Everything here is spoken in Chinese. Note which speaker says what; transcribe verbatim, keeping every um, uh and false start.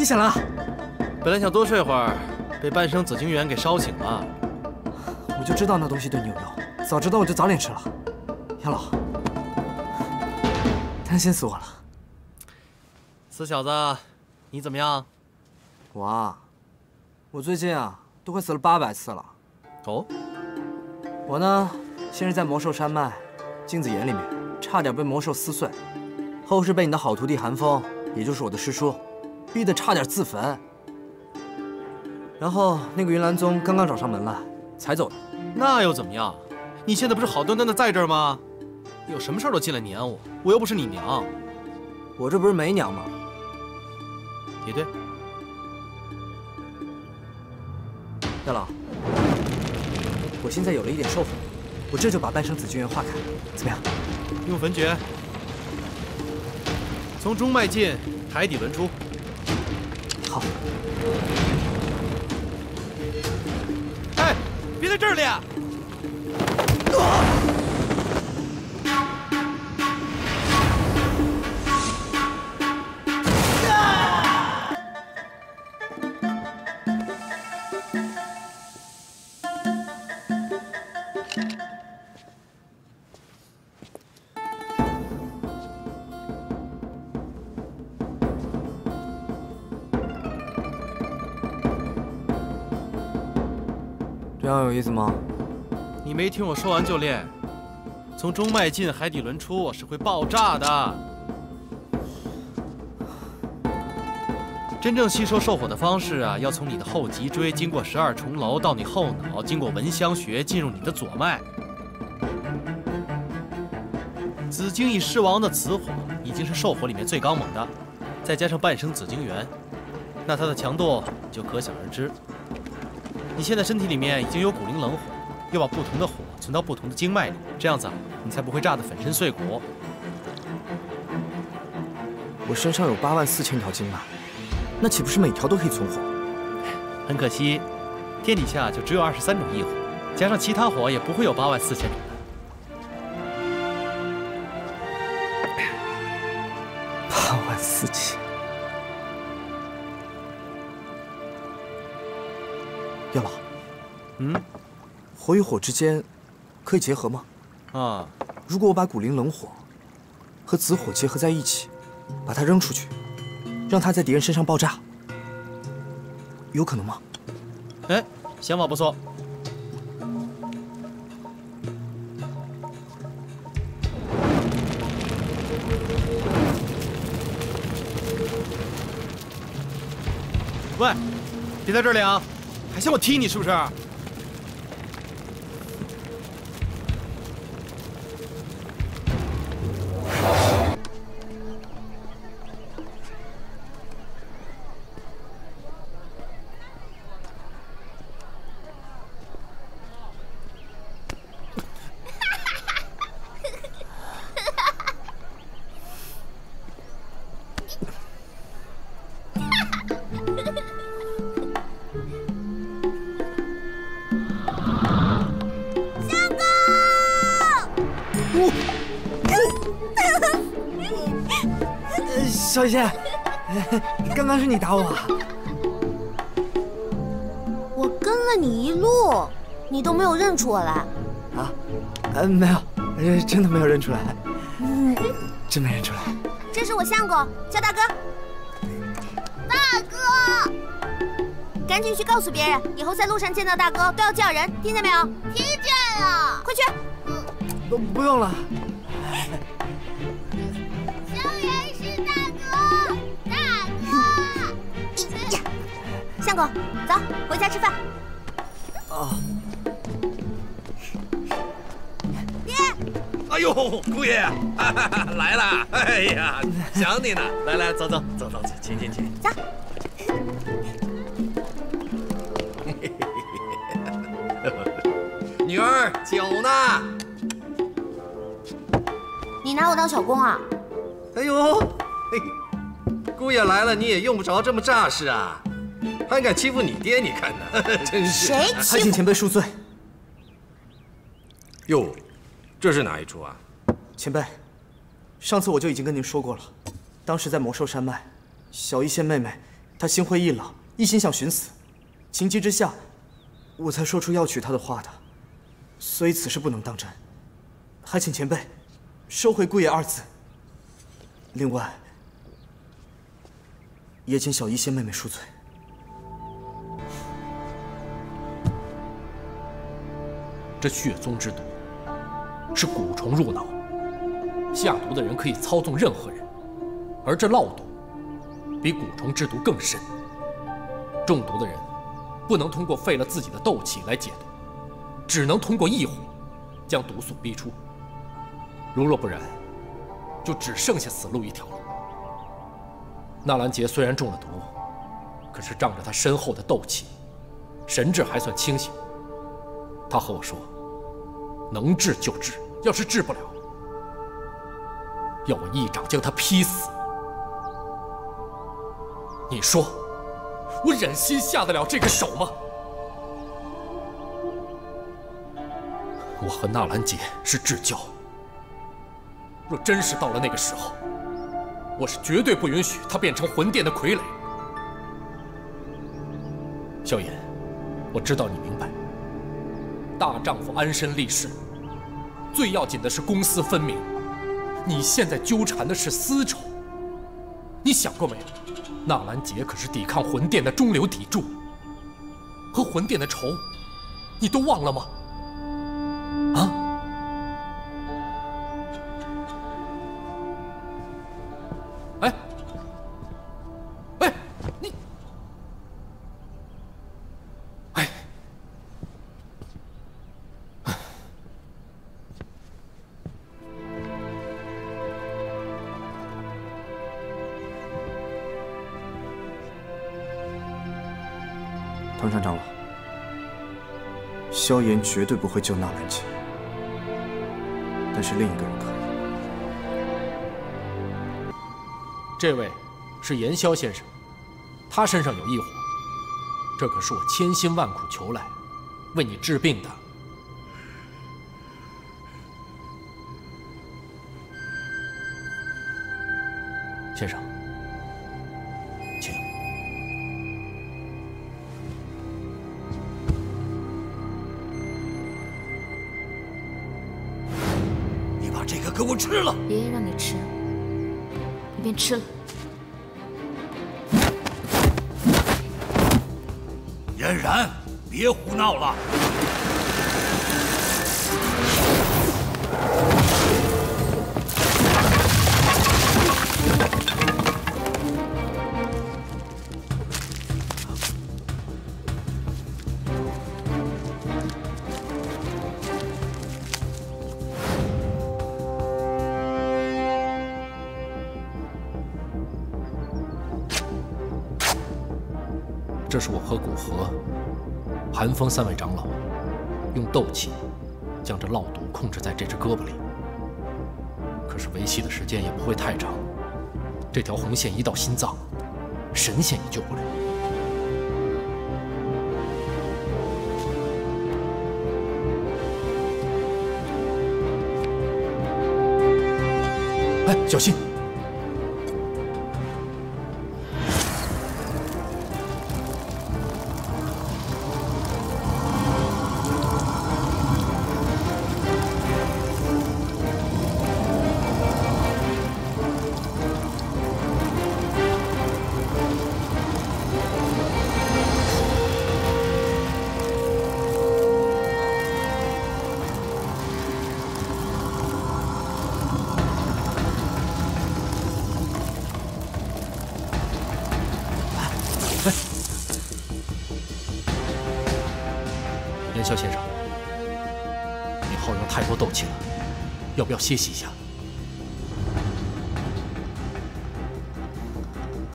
Speaker 1: 醒了？
Speaker 2: 本来想多睡会儿，被半生紫荆园给烧醒了。
Speaker 1: 我就知道那东西对你有用，早知道我就早点吃了。杨老，担心死我了。
Speaker 2: 死小子，你怎么样？
Speaker 1: 我啊，我最近啊都快死了八百次了。
Speaker 2: 哦，
Speaker 1: 我呢，先是在魔兽山脉镜子岩里面差点被魔兽撕碎，后是被你的好徒弟韩风，也就是我的师叔，逼得差点自焚。然后那个云岚宗刚刚找上门来，才走的。
Speaker 2: 那又怎么样？你现在不是好端端的在这儿吗？有什么事儿都进来撵我，我又不是你娘。
Speaker 1: 我这不是没娘吗？
Speaker 2: 也对。
Speaker 1: 大佬，我现在有了一点兽火，我这就把半生紫荆园化开，怎么样？
Speaker 2: 用焚诀，从中脉进，海底轮出。
Speaker 1: 好。
Speaker 2: 哎，别在这里啊！
Speaker 1: 这样有意思吗？
Speaker 2: 你没听我说完就练。从中脉进，海底轮出是会爆炸的。真正吸收兽火的方式啊，要从你的后脊椎经过十二重楼到你后脑，经过闻香穴进入你的左脉。紫荆翼狮王的雌火已经是兽火里面最刚猛的，再加上半生紫荆园，那它的强度就可想而知。你现在身体里面已经有古灵冷火，要把不同的火存到不同的经脉里，这样子啊，你才不会炸得粉身碎骨。
Speaker 1: 我身上有八万四千条经脉，那岂不是每条都可以存火？
Speaker 2: 很可惜，天底下就只有二十三种异火，加上其他火也不会有八万四千种的。
Speaker 1: 八万四千。药老，
Speaker 2: 嗯，
Speaker 1: 火与火之间可以结合吗？
Speaker 2: 啊，
Speaker 1: 如果我把古灵冷火和紫火结合在一起，把它扔出去，让它在敌人身上爆炸，有可能吗？
Speaker 2: 哎，想法不错。喂，别在这里啊！还想我踢你是不是？
Speaker 1: 小雨仙，刚刚是你打我啊？
Speaker 3: 我跟了你一路，你都没有认出我来。
Speaker 1: 啊？呃，没有，呃，真的没有认出来。嗯，真没认出来。
Speaker 3: 这是我相公，叫大哥。大哥，赶紧去告诉别人，以后在路上见到大哥都要叫人，听见没有？听见了，快去。
Speaker 1: 不，不用了。
Speaker 3: 相公，走，回家吃饭。
Speaker 1: 啊！
Speaker 3: 爹！
Speaker 4: 哎呦，姑爷来了！哎呀，想你呢。来来，走走走走，请请请。
Speaker 3: 走。
Speaker 4: 女儿，酒呢？
Speaker 3: 你拿我当小公啊？
Speaker 4: 哎呦，嘿，姑爷来了，你也用不着这么仗势啊。还敢欺负你爹？你看呢？真是！
Speaker 3: 谁欺负？
Speaker 1: 还请前辈恕罪。
Speaker 4: 哟，这是哪一出啊？
Speaker 1: 前辈，上次我就已经跟您说过了，当时在魔兽山脉，小一仙妹妹他心灰意冷，一心想寻死，情急之下，我才说出要娶她的话的。所以此事不能当真，还请前辈收回姑爷二字。另外，也请小姨先妹妹恕罪。
Speaker 5: 这血宗之毒是蛊虫入脑，下毒的人可以操纵任何人，而这烙毒比蛊虫之毒更深。中毒的人不能通过废了自己的斗气来解毒，只能通过异火将毒素逼出。如若不然，就只剩下死路一条了。纳兰杰虽然中了毒，可是仗着他深厚的斗气，神智还算清醒。他和我说，能治就治，要是治不了，要我一掌将他劈死。你说，我忍心下得了这个手吗？我和纳兰杰是至交，若真是到了那个时候，我是绝对不允许他变成魂殿的傀儡。萧炎，我知道你明白，大丈夫安身立世，最要紧的是公私分明。你现在纠缠的是私仇，你想过没有？纳兰杰可是抵抗魂殿的中流砥柱，和魂殿的仇，你都忘了吗？啊？哎，哎，你，哎，
Speaker 1: 唐山长老，萧炎绝对不会救纳兰杰，但是另一个人可以。
Speaker 5: 这位是炎萧先生，他身上有异火，这可是我千辛万苦求来，为你治病的。先生，请。
Speaker 6: 你把这个给我吃了！
Speaker 7: 爷爷让你吃，你便吃了。
Speaker 6: 嫣然，别胡闹了！
Speaker 5: 这是我和古河、寒风三位长老用斗气将这烙毒控制在这只胳膊里。可是维系的时间也不会太长，这条红线一到心脏，神仙也救不了。哎，小心！炎萧先生，你耗用太多斗气了，要不要歇息一下？